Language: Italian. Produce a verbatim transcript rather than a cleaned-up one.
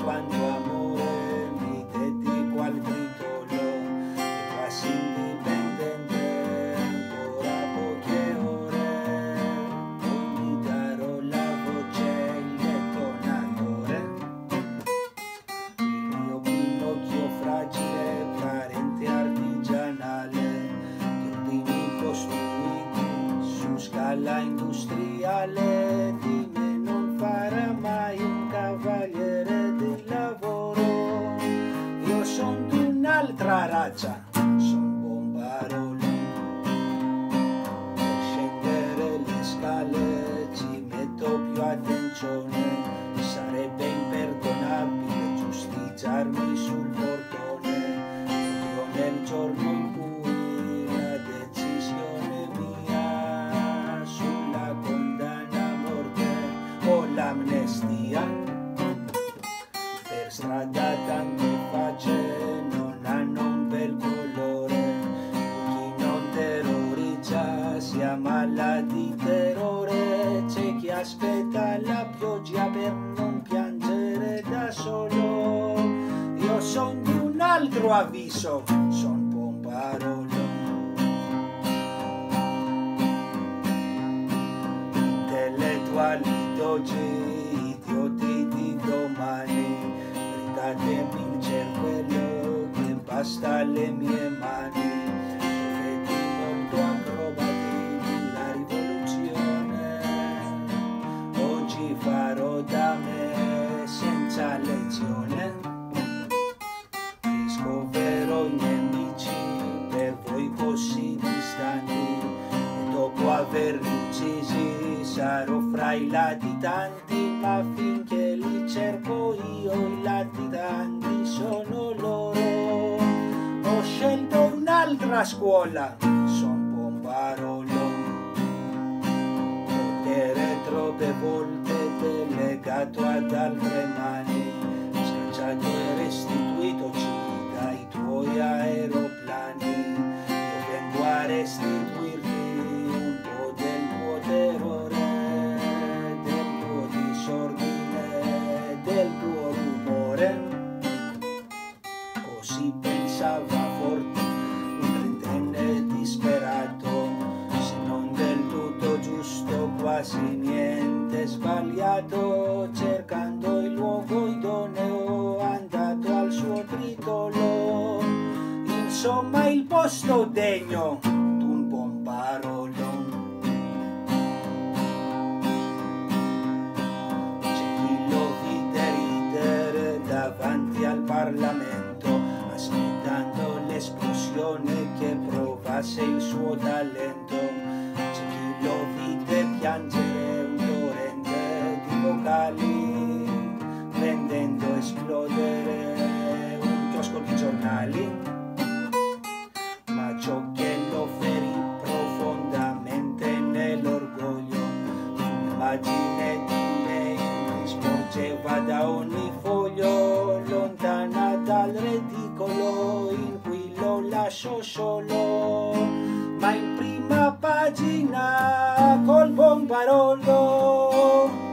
quanto amore mi dedico al titolo e quasi indipendente ancora poche ore. Poi mi darò la voce il detonatore, il mio Pinocchio fragile, parente artigianale, che ordini costruiti su scala industriale. Di me non farà mai un cavaliere del lavoro. Io son di un'altra razza, son Bombarolo. Per scendere le scale ci metto più attenzione. Sarebbe imperdonabile giustiziarmi sul portone, proprio nel giorno in cui la decisione mia sulla condanna a morte o l'amnestia. Per strada tante facce non hanno un bel colore, chi non terrorizza si ammala di terrore. C'è chi aspetta la pioggia per non piangere da solo. Io son di un altro avviso, son Bombarolo. Intellettuali d'oggi, idioti di domani, brigatemi il cervello che basta le mie mani. Profeti molto acrobati della rivoluzione, oggi farò da me senza lezione. Riscoverò i nemici per voi così distanti e dopo averli uccisi sarò fra i latitanti, ma finché li cerco io i latitanti sono loro. Ho scelto un'altra scuola, son Bombarolo. Potere troppe volte delegato ad altre mani, scacciato e restituitoci dai tuoi aeroplani. Io vengo a restituirti un po' del tuo terrore, del tuo disordine, del tuo rumore. Così pensava forte un trentenne disperato, se non del tutto giusto, quasi niente sbagliato. Cercando il luogo idoneo, andato al suo tritolo, insomma il posto degno d'un Bombarolo. C'è chi lo vide ridere davanti al Parlamento, aspettando l'esplosione che provasse il suo talento. C'è chi lo vide piangere un torrente di vocali, vendendo esplodere un chiosco di giornali. Ma ciò che lo ferì profondamente nell'orgoglio fu l'immagine di lei che sporgeva da ogni foglio, lontana dal ridicolo in cui lo lascio solo. Ma in prima pagina col Bombarolo